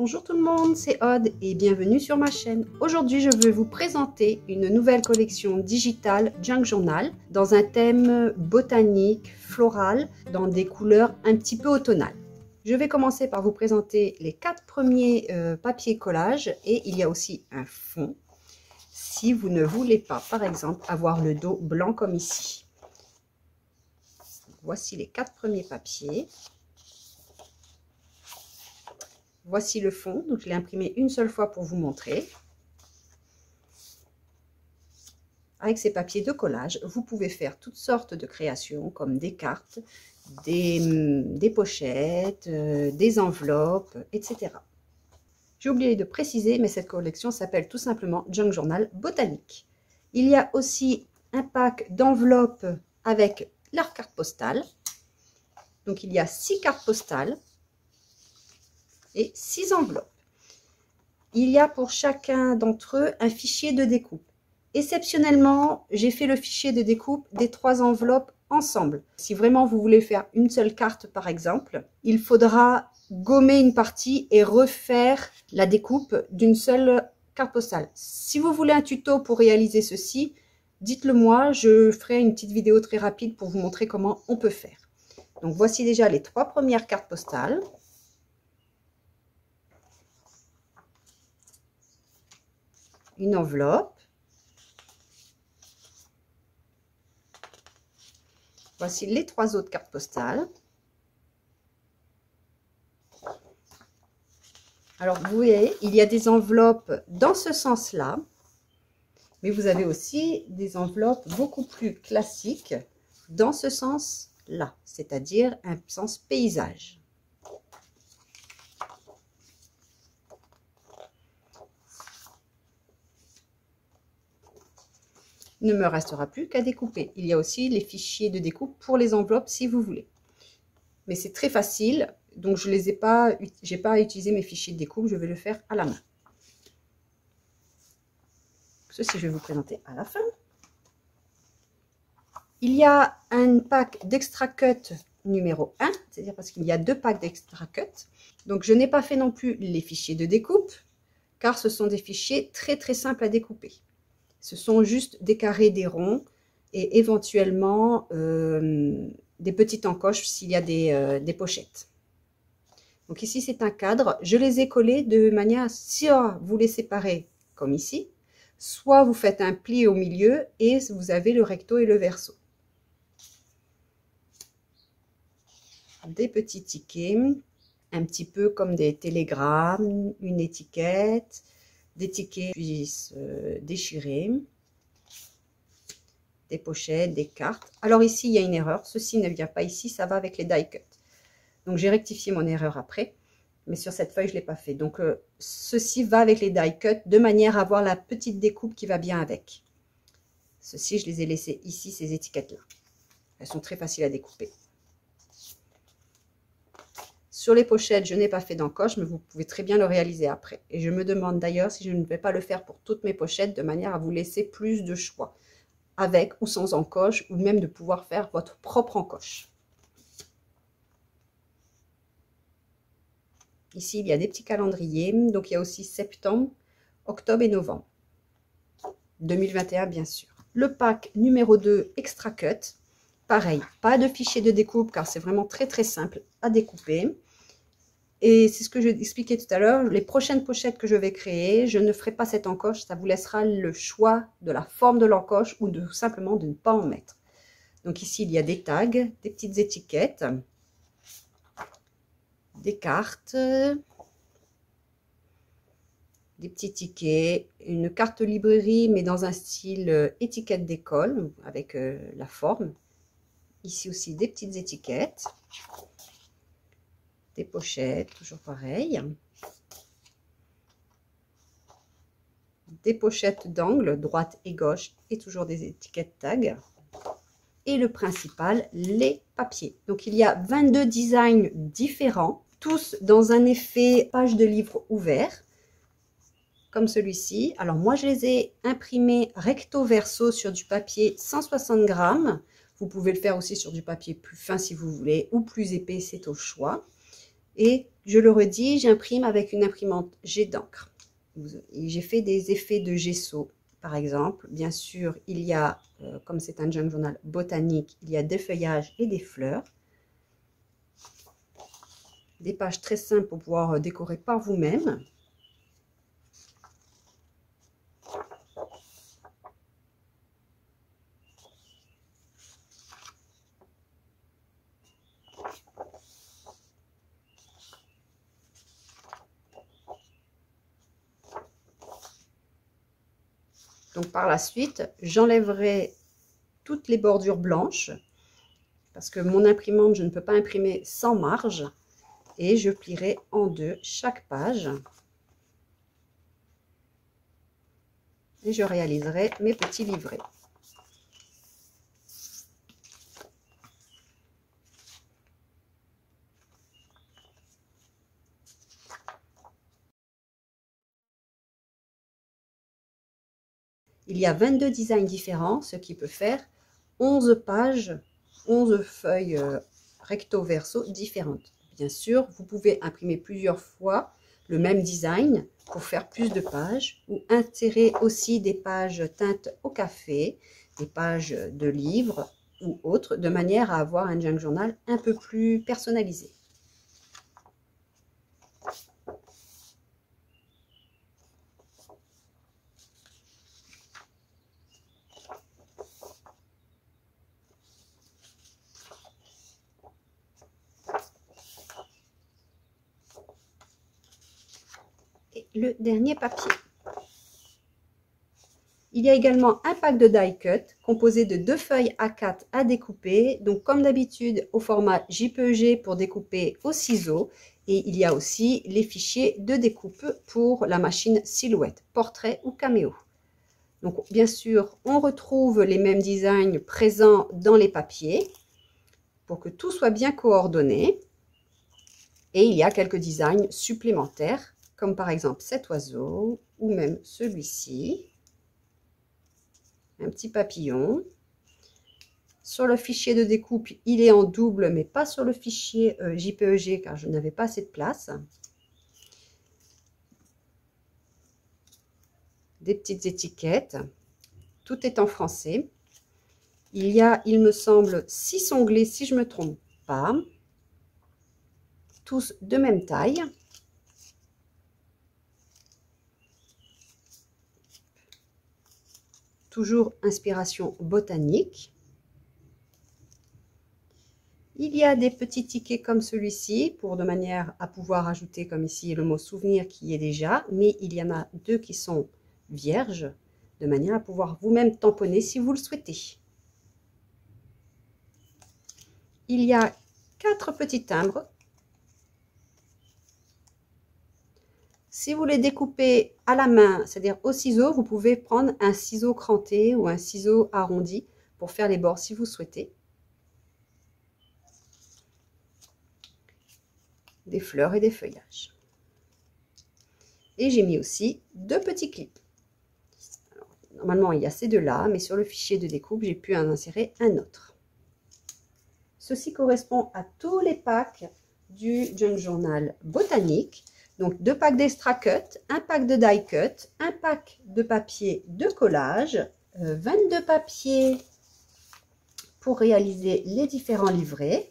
Bonjour tout le monde, c'est Aude et bienvenue sur ma chaîne. Aujourd'hui, je vais vous présenter une nouvelle collection digitale Junk Journal dans un thème botanique, floral, dans des couleurs un petit peu automnales. Je vais commencer par vous présenter les 4 premiers papiers collages et il y a aussi un fond si vous ne voulez pas, par exemple, avoir le dos blanc comme ici. Voici les 4 premiers papiers. Voici le fond, donc je l'ai imprimé une seule fois pour vous montrer. Avec ces papiers de collage, vous pouvez faire toutes sortes de créations comme des cartes, des pochettes, des enveloppes, etc. J'ai oublié de préciser, mais cette collection s'appelle tout simplement Junk Journal Botanique. Il y a aussi un pack d'enveloppes avec leur carte postale. Donc il y a 6 cartes postales et 6 enveloppes. Il y a pour chacun d'entre eux un fichier de découpe. Exceptionnellement, j'ai fait le fichier de découpe des 3 enveloppes ensemble. Si vraiment vous voulez faire une seule carte par exemple, il faudra gommer une partie et refaire la découpe d'une seule carte postale. Si vous voulez un tuto pour réaliser ceci, dites-le moi, je ferai une petite vidéo très rapide pour vous montrer comment on peut faire. Donc voici déjà les 3 premières cartes postales. Une enveloppe. Voici les 3 autres cartes postales. Alors, vous voyez, il y a des enveloppes dans ce sens-là, mais vous avez aussi des enveloppes beaucoup plus classiques dans ce sens-là, c'est-à-dire un sens paysage. Il ne me restera plus qu'à découper. Il y a aussi les fichiers de découpe pour les enveloppes si vous voulez. Mais c'est très facile, donc je n'ai pas utilisé mes fichiers de découpe, je vais le faire à la main. Ceci, je vais vous présenter à la fin. Il y a un pack d'extra cut numéro 1, c'est-à-dire parce qu'il y a 2 packs d'extra cut. Donc je n'ai pas fait non plus les fichiers de découpe, car ce sont des fichiers très simples à découper. Ce sont juste des carrés, des ronds et éventuellement des petites encoches s'il y a des pochettes. Donc ici, c'est un cadre. Je les ai collés de manière à soit vous les séparez comme ici, soit vous faites un pli au milieu et vous avez le recto et le verso. Des petits tickets, un petit peu comme des télégrammes, une étiquette, des tickets puissent déchirer, des pochettes, des cartes. Alors ici, il y a une erreur. Ceci ne vient pas ici, ça va avec les die cut. Donc, j'ai rectifié mon erreur après. Mais sur cette feuille, je ne l'ai pas fait. Donc, ceci va avec les die cut de manière à avoir la petite découpe qui va bien avec. Ceci, je les ai laissés ici, ces étiquettes-là. Elles sont très faciles à découper. Sur les pochettes, je n'ai pas fait d'encoche, mais vous pouvez très bien le réaliser après. Et je me demande d'ailleurs si je ne vais pas le faire pour toutes mes pochettes, de manière à vous laisser plus de choix, avec ou sans encoche, ou même de pouvoir faire votre propre encoche. Ici, il y a des petits calendriers, donc il y a aussi septembre, octobre et novembre. 2021, bien sûr. Le pack numéro 2, Extra Cut. Pareil, pas de fichier de découpe, car c'est vraiment très simple à découper. Et c'est ce que je expliquais tout à l'heure, les prochaines pochettes que je vais créer, je ne ferai pas cette encoche, ça vous laissera le choix de la forme de l'encoche ou tout simplement de ne pas en mettre. Donc ici, il y a des tags, des petites étiquettes, des cartes, des petits tickets, une carte librairie, mais dans un style étiquette d'école, avec la forme. Ici aussi, des petites étiquettes. Des pochettes, toujours pareil. Des pochettes d'angle, droite et gauche, et toujours des étiquettes tag. Et le principal, les papiers. Donc il y a 22 designs différents, tous dans un effet page de livre ouvert, comme celui-ci. Alors moi, je les ai imprimés recto verso sur du papier 160 grammes. Vous pouvez le faire aussi sur du papier plus fin si vous voulez, ou plus épais, c'est au choix. Et Je le redis, j'imprime avec une imprimante jet d'encre. J'ai fait des effets de gesso, par exemple. Bien sûr, il y a, comme c'est un junk journal botanique, il y a des feuillages et des fleurs. Des pages très simples pour pouvoir décorer par vous-même. Donc par la suite, j'enlèverai toutes les bordures blanches parce que mon imprimante, je ne peux pas imprimer sans marge, et je plierai en deux chaque page et je réaliserai mes petits livrets. Il y a 22 designs différents, ce qui peut faire 11 pages, 11 feuilles recto verso différentes. Bien sûr, vous pouvez imprimer plusieurs fois le même design pour faire plus de pages, ou insérer aussi des pages teintes au café, des pages de livres ou autres, de manière à avoir un junk journal un peu plus personnalisé. Et le dernier papier. Il y a également un pack de die cut composé de 2 feuilles A4 à découper, donc comme d'habitude au format JPEG pour découper au ciseau, et il y a aussi les fichiers de découpe pour la machine Silhouette, portrait ou caméo. Donc bien sûr, on retrouve les mêmes designs présents dans les papiers pour que tout soit bien coordonné, et il y a quelques designs supplémentaires comme par exemple cet oiseau ou même celui-ci. Un petit papillon. Sur le fichier de découpe, il est en double, mais pas sur le fichier JPEG, car je n'avais pas assez de place. Des petites étiquettes. Tout est en français. Il y a, il me semble, 6 onglets, si je ne me trompe pas. Tous de même taille. Toujours inspiration botanique. Il y a des petits tickets comme celui-ci, pour de manière à pouvoir ajouter, comme ici, le mot souvenir qui est déjà, mais il y en a 2 qui sont vierges, de manière à pouvoir vous-même tamponner si vous le souhaitez. Il y a 4 petits timbres. Si vous les découpez à la main, c'est-à-dire au ciseau, vous pouvez prendre un ciseau cranté ou un ciseau arrondi pour faire les bords si vous souhaitez. Des fleurs et des feuillages. Et j'ai mis aussi 2 petits clips. Alors, normalement, il y a ces deux-là, mais sur le fichier de découpe, j'ai pu en insérer un autre. Ceci correspond à tous les packs du junk journal botanique. Donc 2 packs d'extra cut, un pack de die cut, un pack de papier de collage, 22 papiers pour réaliser les différents livrets,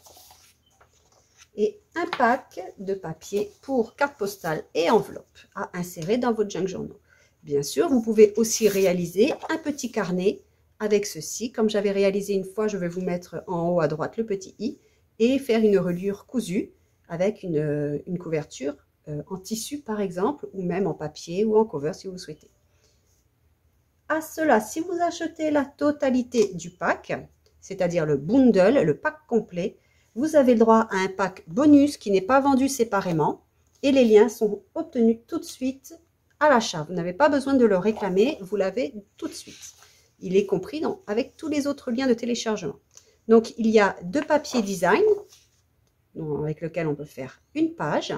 et un pack de papier pour carte postale et enveloppe à insérer dans votre junk journal. Bien sûr, vous pouvez aussi réaliser un petit carnet avec ceci. Comme j'avais réalisé une fois, je vais vous mettre en haut à droite le petit i, et faire une reliure cousue avec une couverture en tissu par exemple, ou même en papier ou en cover si vous souhaitez. À cela, si vous achetez la totalité du pack, c'est-à-dire le bundle, le pack complet, vous avez le droit à un pack bonus qui n'est pas vendu séparément, et les liens sont obtenus tout de suite à l'achat. Vous n'avez pas besoin de le réclamer, vous l'avez tout de suite. Il est compris avec tous les autres liens de téléchargement. Donc il y a 2 papiers design avec lesquels on peut faire une page,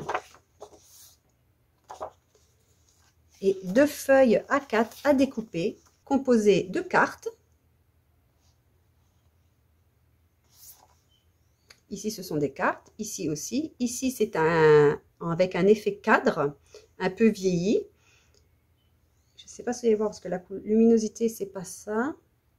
et 2 feuilles A4 à découper composées de cartes, Ici, ce sont des cartes. Ici aussi. Ici, c'est avec un effet cadre, un peu vieilli. Je ne sais pas si vous allez voir parce que la luminosité, c'est pas ça.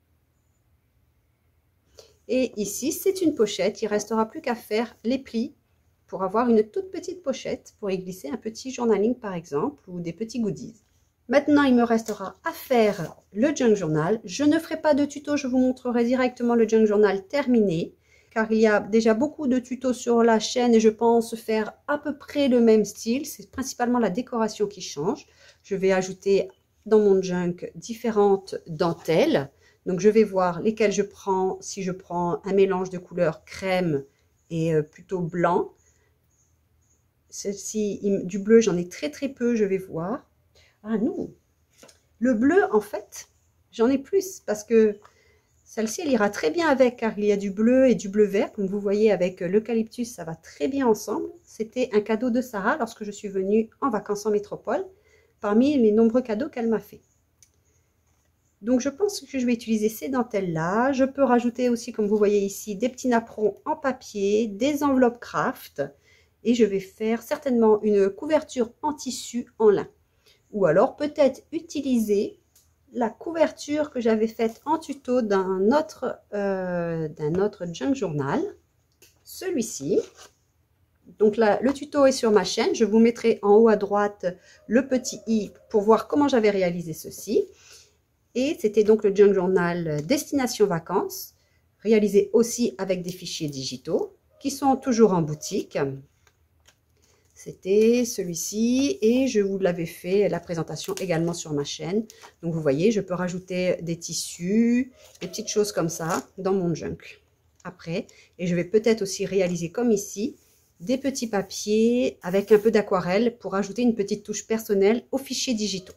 Et ici, c'est une pochette. Il ne restera plus qu'à faire les plis pour avoir une toute petite pochette pour y glisser un petit journaling par exemple ou des petits goodies. Maintenant, il me restera à faire le junk journal. Je ne ferai pas de tuto, je vous montrerai directement le junk journal terminé car il y a déjà beaucoup de tutos sur la chaîne et je pense faire à peu près le même style. C'est principalement la décoration qui change. Je vais ajouter dans mon junk différentes dentelles. Donc, je vais voir lesquelles je prends, si je prends un mélange de couleurs crème et plutôt blanc. Celle-ci, du bleu, j'en ai très très peu, je vais voir. Ah non, le bleu, en fait, j'en ai plus parce que celle-ci, elle ira très bien avec car il y a du bleu et du bleu vert. Comme vous voyez avec l'eucalyptus, ça va très bien ensemble. C'était un cadeau de Sarah lorsque je suis venue en vacances en métropole, parmi les nombreux cadeaux qu'elle m'a fait. Donc, je pense que je vais utiliser ces dentelles-là. Je peux rajouter aussi, comme vous voyez ici, des petits napperons en papier, des enveloppes craft. Et je vais faire certainement une couverture en tissu en lin. Ou alors peut-être utiliser la couverture que j'avais faite en tuto d'un autre junk journal. Celui-ci. Donc là, le tuto est sur ma chaîne. Je vous mettrai en haut à droite le petit i pour voir comment j'avais réalisé ceci. Et c'était donc le junk journal Destination Vacances, réalisé aussi avec des fichiers digitaux qui sont toujours en boutique. C'était celui-ci et je vous l'avais fait la présentation également sur ma chaîne. Donc vous voyez, je peux rajouter des tissus, des petites choses comme ça dans mon junk après. Et je vais peut-être aussi réaliser comme ici, des petits papiers avec un peu d'aquarelle pour ajouter une petite touche personnelle aux fichiers digitaux.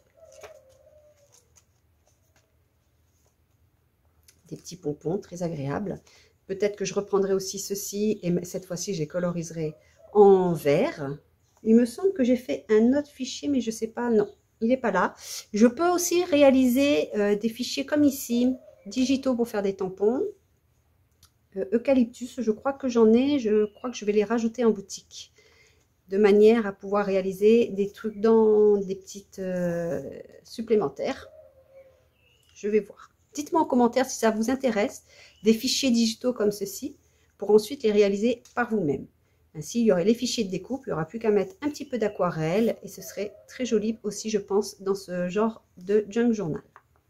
Des petits pompons très agréables. Peut-être que je reprendrai aussi ceci et cette fois-ci, je les coloriserai en vert. Il me semble que j'ai fait un autre fichier, mais je ne sais pas, non, il n'est pas là. Je peux aussi réaliser des fichiers comme ici, digitaux pour faire des tampons. Eucalyptus, je crois que j'en ai, je crois que je vais les rajouter en boutique. De manière à pouvoir réaliser des trucs dans des petites supplémentaires. Je vais voir. Dites-moi en commentaire si ça vous intéresse, des fichiers digitaux comme ceci, pour ensuite les réaliser par vous-même. Ainsi, il y aurait les fichiers de découpe, il n'y aura plus qu'à mettre un petit peu d'aquarelle et ce serait très joli aussi, je pense, dans ce genre de junk journal.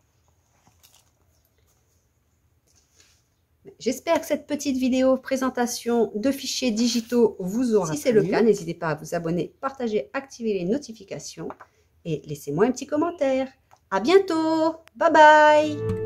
J'espère que cette petite vidéo présentation de fichiers digitaux vous aura plu. Si c'est le cas, n'hésitez pas à vous abonner, partager, activer les notifications et laissez-moi un petit commentaire. À bientôt, bye bye!